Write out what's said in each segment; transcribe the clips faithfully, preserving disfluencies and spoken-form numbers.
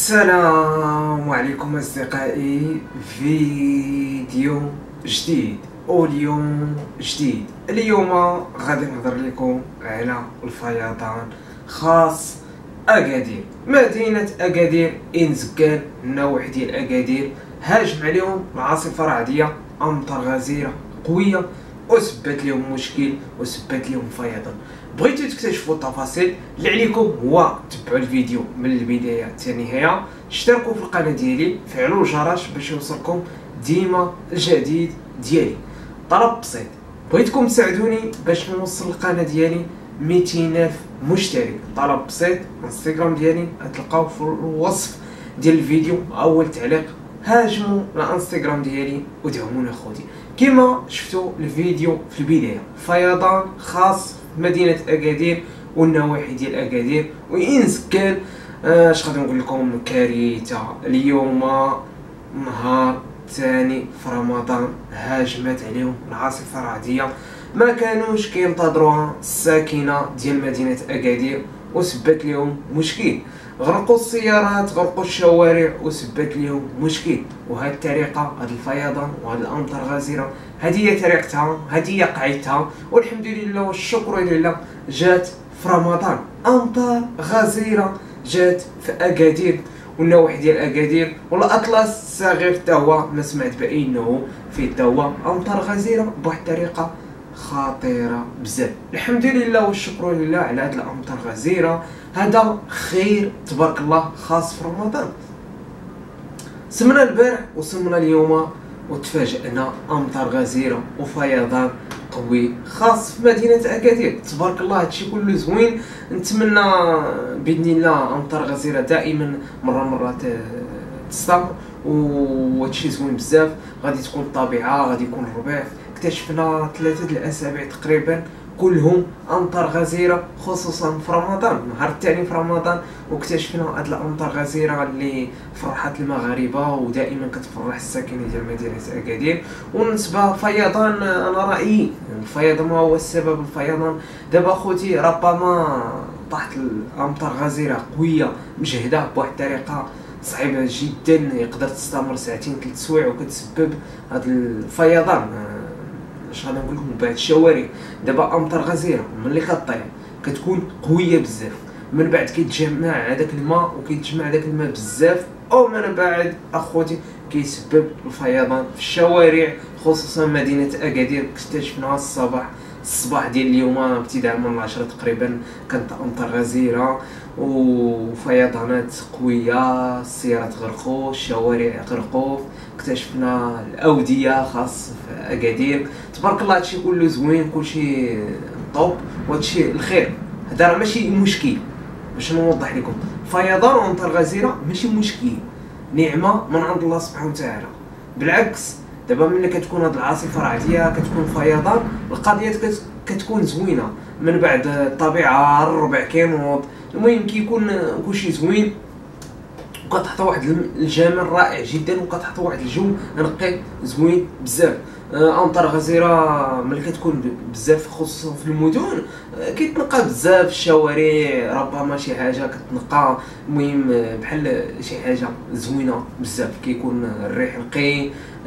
السلام عليكم أصدقائي، فيديو جديد واليوم جديد. اليوم غادي نهضر لكم على الفيضان خاص أكادير. مدينة أكادير إنزكال النواحي ديال أكادير هاجم عليهم العاصفة رعدية، أمطار غزيرة قوية وسبت لهم مشكل وسبت لهم فيضان. بغيتو تكتشفوا التفاصيل اللي عليكم هو تبعوا الفيديو من البدايه حتى النهايه، اشتركوا في القناه ديالي، فعلوا الجرس باش يوصلكم ديما الجديد ديالي. طلب بسيط، بغيتكم تساعدوني باش نوصل القناه ديالي مئتين الف مشترك. طلب بسيط، الانستغرام ديالي غتلقاو في الوصف ديال الفيديو، اول تعليق هاجموا الانستغرام ديالي ودعموني اخوتي. كما شفتوا الفيديو في البدايه، فيضان خاص مدينة أكادير والنواحي ديال أكادير وإنزكال. اش غادي نقول لكم، كارثة. اليوم نهار ثاني في رمضان هاجمت عليهم العاصفة الرعدية، ما كانوش كينتظروها الساكنة ديال مدينة أكادير وسبت لهم مشكل. غرقوا السيارات، غرقوا الشوارع وسبت لهم مشكل. وهذه الطريقه، هذا الفيضان وهذه الامطار الغزيره، هذه هي طريقتها، هذه هي قاعدتها. والحمد لله والشكر لله جات في رمضان امطار غزيره، جات في اكادير والنواحي ديال اكادير. والاطلس الصغير حتى هو ما سمعت بانه فيه حتى هو امطار غزيره بواحد الطريقه خطيره بزاف. الحمد لله والشكر لله على هاد الامطار الغزيره، هذا خير تبارك الله خاص في رمضان. سمنا البارح وصلنا اليوم وتفاجئنا امطار غزيره وفيضان قوي خاص في مدينه اكادير. تبارك الله هادشي كله زوين. نتمنى باذن الله امطار غزيره دائما مره مره تستمر، وهادشي زوين بزاف. غادي تكون الطبيعه، غادي يكون الربيع. اكتشفنا ثلاثه الاسابيع تقريبا كلهم امطار غزيره، خصوصا في رمضان، النهار الثاني في رمضان، واكتشفنا هاد الامطار غزيره اللي فرحت المغاربه ودائما كتفرح الساكنين ديال مدينه اكادير. وبالنسبه فيضان، انا رايي الفيضان ما هو السبب. الفيضان دابا خوتي ربما طاحت الامطار غزيره قويه مجهده بواحد الطريقه صعيبه جدا، يقدر تستمر ساعتين ثلاث سوايع وكتسبب هاد الفيضان. اش غادي نقول لكم، بعد الشوارع دابا امطار غزيره ملي كطيح كتكون قويه بزاف، من بعد كيتجمع هذاك الماء وكيتجمع هذاك الماء بزاف، او من بعد اخوتي كيسبب الفيضان في الشوارع، خصوصا مدينه اكادير. اكتشفناها الصباح الصباح ديال اليوم ابتداء من العشرة تقريبا كانت امطار غزيره وفيضانات قويه، السيارات غرقوا، الشوارع غرقوا، اكتشفنا الاوديه خاص في اكادير. تبارك الله هادشي كله زوين، كلشي طوب وهادشي الخير. هذا راه ماشي مشكل، باش نوضح لكم، فيضان وامطار غزيره ماشي مشكل، نعمه من عند الله سبحانه وتعالى. بالعكس، دابا ملي كتكون هاد العاصفه الرعديه كتكون فيضان، القضيه كتكون زوينه. من بعد الطبيعه، الربع كينوض، المهم كيكون كلشي زوين، وكتعطي واحد الجمال رائع جدا، وكتعطي واحد الجو نقي زوين بزاف. امطار غزيره ملي كتكون بزاف خصوصا في المدن كيتنقى بزاف الشوارع، ربما شي حاجه كتنقى، المهم بحال شي حاجه زوينه بزاف، كيكون الريح نقي.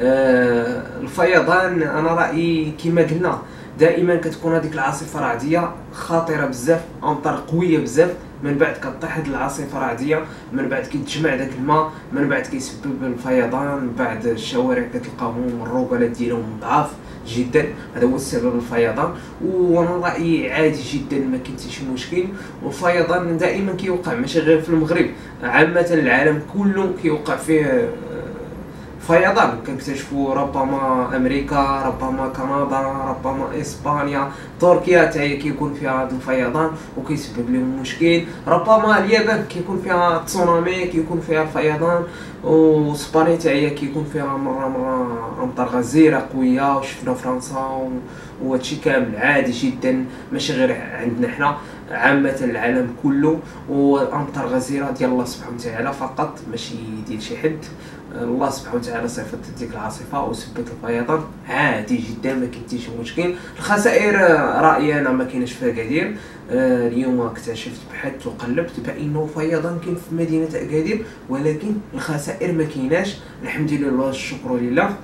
الفيضان انا رايي كما قلنا دائما كتكون هذيك العاصفه الرعديه خطيره بزاف، امطار قويه بزاف، من بعد كطيح هاد العاصفه الرعديه، من بعد كيتجمع داك الماء، من بعد كيسبب الفيضان، من بعد الشوارع كتلقاهم الركلات ديالهم ضعاف جدا، هذا هو السبب الفيضان. وانا رايي عادي جدا، ما كاين حتى شي مشكل. والفيضان دائما كيوقع ماشي غير في المغرب، عامه العالم كله كيوقع فيه فيضان. كنكتشفوا ربما امريكا، ربما كندا، ربما اسبانيا، تركيا حتى هي كيكون فيها هذا الفيضان وكيسبب لهم مشكل. ربما اليابان كيكون فيها تسونامي، كيكون فيها الفيضان واسبانيا حتى هي كيكون فيها مره مره امطار غزيره قويه، وشفنا فرنسا وهادشي كامل عادي جدا، ماشي غير عندنا حنا، عامه العالم كله. والامطار غزيره ديال الله سبحانه وتعالى فقط، ماشي ديال شي حد. الله سبحانه وتعالى صيفط ديك العاصفه وسبت الفيضان عادي جدا، ما كاين حتى شي مشكل. الخسائر رايي انا ما كايناش فيها كثير. اليوم اكتشفت بحثت وقلبت بانه فيضان كاين في مدينه اكادير، ولكن الخسائر ما كايناش، الحمد لله الشكر لله.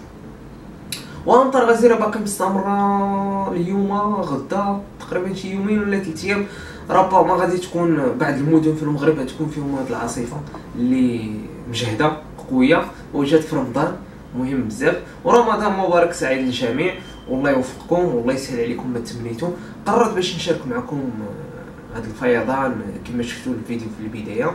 وامطار غزيره باقي مستمره اليوم غدا تقريبا شي يومين ولا ثلاث ايام، ربما غادي تكون بعض المدن في المغرب غتكون فيهم هاد العاصفه اللي مجهده قويه وجات في رمضان، مهم بزاف. ورمضان مبارك سعيد للجميع، والله يوفقكم والله يسهل عليكم ما تمنيتوا. قررت باش نشارك معكم هذا الفيضان كما شفتوا الفيديو في البدايه.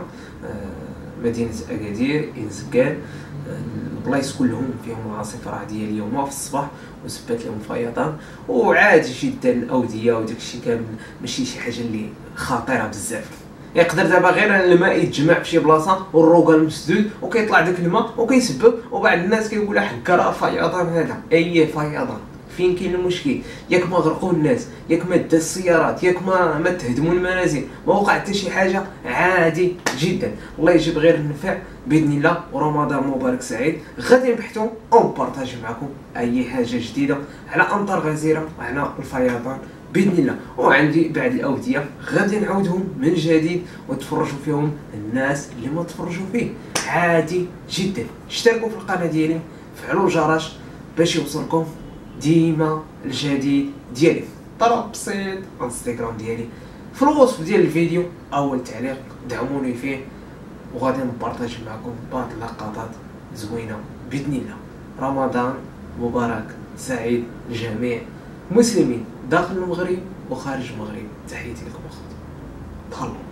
مدينه اكادير انزكان البلايص كلهم فيهم العاصفه الرعديه اليوم في الصباح وسبات لهم فيضان، وعادي جدا الاوديه وداك الشيء كامل، ماشي شي حاجه اللي خطيره بزاف. يقدر دابا غير الماء يتجمع في شي بلاصه والروقان مسدود وكيطلع داك الماء وكيسبب، وبعض الناس كيقولوا حكا راه فيضان هذا. اي فيضان فين كاين المشكل؟ ياك ما غرقوا الناس، ياك ما دا السيارات، ياك ما ما تهدموا المنازل، ما وقع حتى شي حاجه، عادي جدا. الله يجيب غير النفع باذن الله، ورمضان مبارك سعيد. غادي نبحثوا او نبارطاجي معكم اي حاجه جديده على امطار غزيره وعلى الفيضان باذن الله. وعندي بعض الاوديه غادي نعاودهم من جديد وتفرجوا فيهم الناس اللي ما تفرجوا فيه، عادي جدا. اشتركوا في القناه ديالي، فعلوا الجرس باش يوصلكم ديما الجديد ديالي. طلب بسيط، انستغرام ديالي في الوصف ديال الفيديو، اول تعليق دعموني فيه، وغادي نبارطاجي معكم بعض اللقطات زوينه باذن الله. رمضان مبارك سعيد لجميع المسلمين داخل المغرب وخارج المغرب. تحياتي لكم اخوتي، تهلاو.